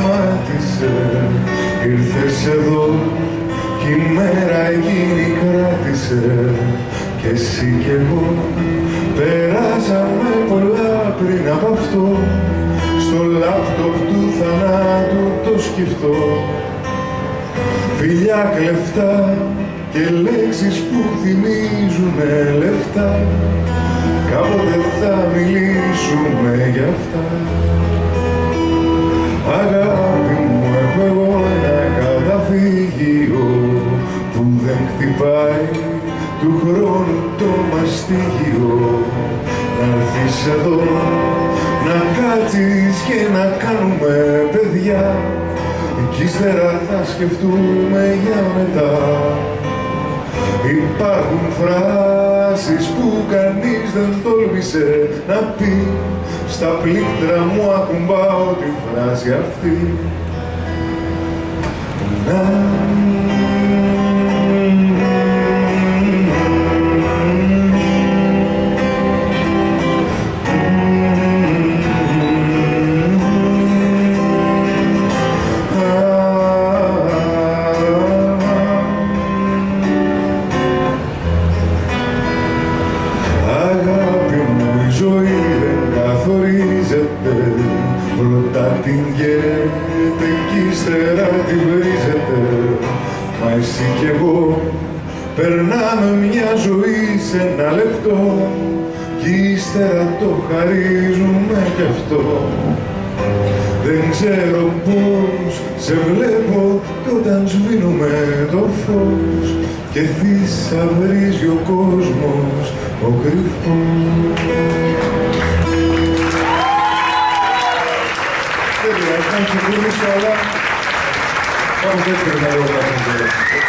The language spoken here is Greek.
σταμάτησε. Ήρθες εδώ κι η μέρα εκείνη κράτησε. Κι εσύ κι εγώ περάσαμε πολλά πριν από αυτό. Στο λάπτοπ του θανάτου το σκεφτώ. Φιλιά κλεφτά και λέξεις που θυμίζουνε λεφτά. Κάποτε θα μιλήσουμε γι' αυτά. Αγάπη μου, έχω εγώ ένα καταφύγιο που δεν χτυπάει του χρόνου το μαστίγιο. Να έρθεις εδώ, να κάτσεις και να κάνουμε παιδιά. Κι ύστερα θα σκεφτούμε για μετά. Υπάρχουν φράσεις που κανείς δεν τόλμησε να πει. Στα πλήκτρα μου ακουμπάω τη φράση αυτή. Πρώτα την καίτε κι ύστερα τη βρίζετε. Μα εσύ κι εγώ περνάμε μια ζωή σε ένα λεπτό. Κι ύστερα το χαρίζουμε κι αυτό. Δεν ξέρω πώς σε βλέπω κι όταν σβήνουμε το φως και θησαυρίζει ο κόσμος ο κρυφός. Ευχαριστώ πολύ, αλλά πάμε δεύτερη να λόγω.